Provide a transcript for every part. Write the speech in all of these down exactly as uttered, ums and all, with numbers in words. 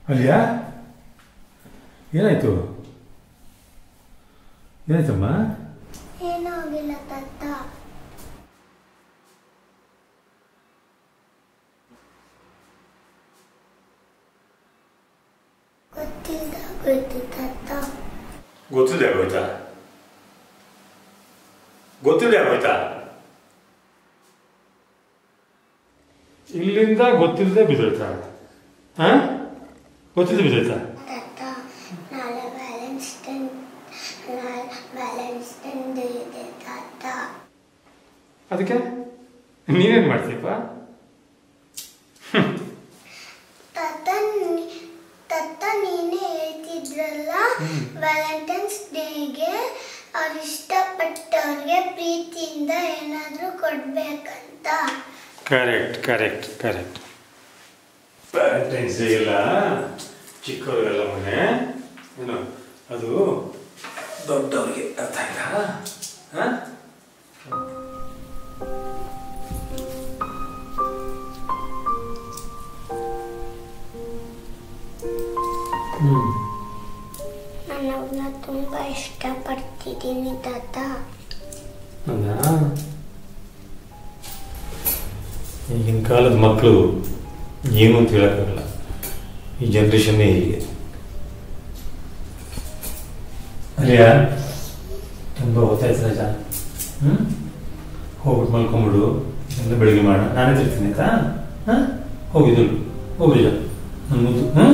ಅಲಿಯಾ ಏನಾಯ್ತು ಏನಾಯ್ತಮ್ಮ ಏನೂ ಆಗಿಲ್ಲ ತಾತ ಗೊತ್ತಿಲ್ಲದಾಗೋಯ್ತು ತಾತ ಗೊತ್ತಿಲ್ಲದೆ ಆಗೋಯ್ತಾ ಗೊತ್ತಿಲ್ಲದೆ ಆಗೋಯ್ತಾ ಇಲ್ಲಿಂದ ಗೊತ್ತಿಲ್ಲದೆ ಬಿದ್ದೋಯ್ತಾ ಹಾ ಗೊತ್ತಿಲ್ಲದೆ ಬಿದ್ದೋಯ್ತಾ ತಾತ ನಾಳೆ ವ್ಯಾಲೆಂಟೈನ್ ವ್ಯಾಲೆಂಟೈನ್ ಡೇ ಇದೆ ತಾತ ಅದಕ್ಕೆ ನೀನೇನು ಮಾಡ್ತೀಯಪ್ಪ ತಾತ ತಾತ ನೀನೇ ಹೇಳ್ತಿದ್ರಲ್ಲ ವ್ಯಾಲೆಂಟೈನ್ಸ್ ಡೇಗೆ ಅವ್ರು ಇಷ್ಟಪಟ್ಟವ್ರಿಗೆ ಪ್ರೀತಿಯಿಂದ ಏನಾದರೂ ಕೊಡ್ಬೇಕಂತ correct correct correct Valentine's Day ಎಲ್ಲ ಚಿಕ್ಕವ್ರಿಗೆಲ್ಲ ಮನೆ ಏನು ಅದು ದೊಡ್ಡವ್ರಿಗೆ ಅರ್ಥ ಆಯ್ತಾ ಹಾಂ ಹ್ಞೂ ನಾನು ಅವ್ರನ್ನ ತುಂಬ ಇಷ್ಟಪಡ್ತಿದ್ದೀನಿ ತಾತ ಹೌದಾ ಈಗಿನ ಕಾಲದ ಮಕ್ಕಳು ಏನು ಅಂತ ಹೇಳೋಕ್ಕಾಗಲ್ಲ ಈ ಜನ್ರೇಷನ್ನೇ ಹೀಗೆ ಅಲಿಯಾ ತುಂಬ ಹೊತ್ತಾಯ್ತು ರಜಾ ಹ್ಞೂ ಹೋಗ್ಬಿಟ್ಟು ಮಲ್ಕೊಂಬಿಡು ಎಲ್ಲ ಬೆಳಿಗ್ಗೆ ಮಾಡೋಣ ನಾನೇ ತಿರ್ತೀನಿ ಆಯ್ತಾ ಹಾಂ ಹೋಗಿದ್ದು ಹೋಗಿಲ್ಲ ನನ್ನ ಮುದ್ದು ಹ್ಞೂ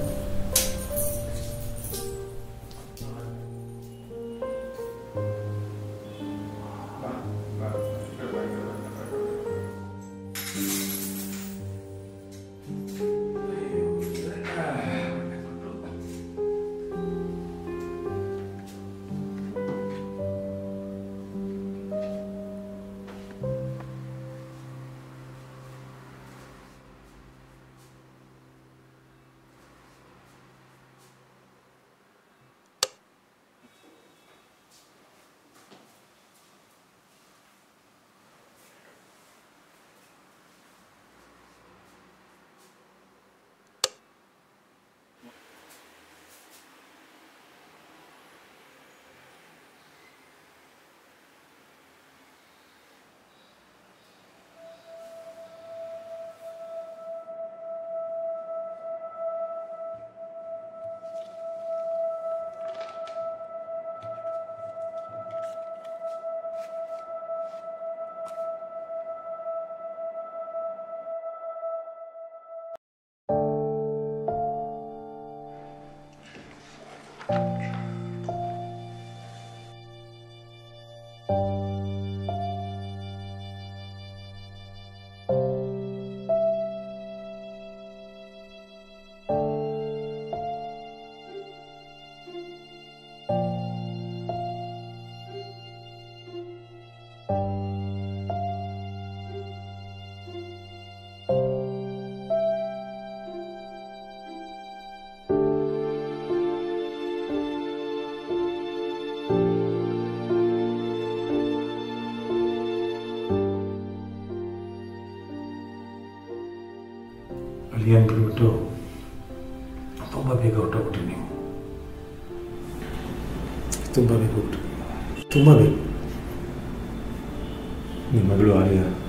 ಅಲ್ಲಿ ಅಂದ್ಬಿಟ್ಟು ತುಂಬ ಬೇಗ ಹೊರಟೋಗ್ಬಿಟ್ರಿ ನೀವು ತುಂಬ ಬೇಗ ಹೋಗ್ಬಿಟ್ರಿ ತುಂಬ ಬೇಗ ನಿಮ್ಮ ಮಗಳು ಆಲಿಯಾ